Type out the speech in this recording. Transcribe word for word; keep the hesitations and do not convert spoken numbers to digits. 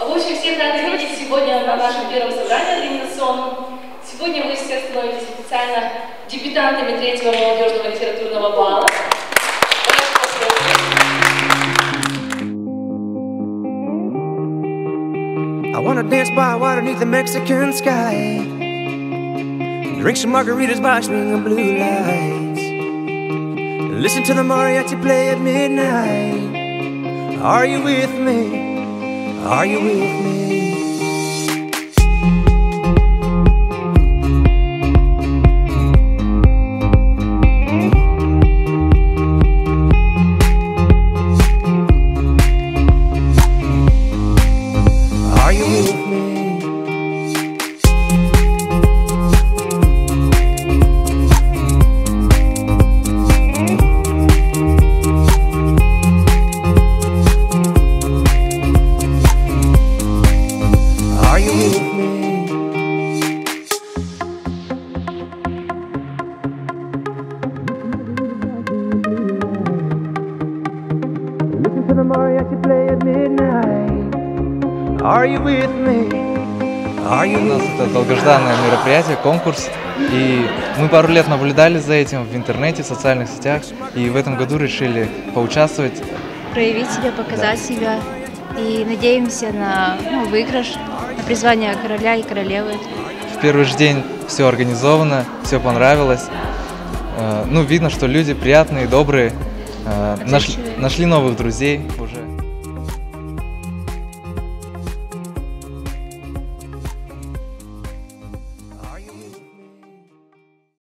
В общем, всех рады видеть сегодня на нашем первом собрании организационном. Сегодня вы все становитесь официально дебютантами третьего молодежного литературного бала. I wanna dance by water beneath the Mexican sky, drink some margaritas by swinging blue lights, listen to the mariachi play at midnight. Are you with me? Are you with me? Are you with me? Are you with me? Listen to the mariachi play at midnight. Are you with me? Are you У нас это долгожданное мероприятие, конкурс, и мы пару лет наблюдали за этим в интернете, в социальных сетях, и в этом году решили поучаствовать. Проявить себя, показать да. себя, и надеемся на ну, выигрыш, на призвание короля и королевы. В первый же день все организовано, все понравилось. Ну, видно, что люди приятные, добрые, нашли, нашли новых друзей.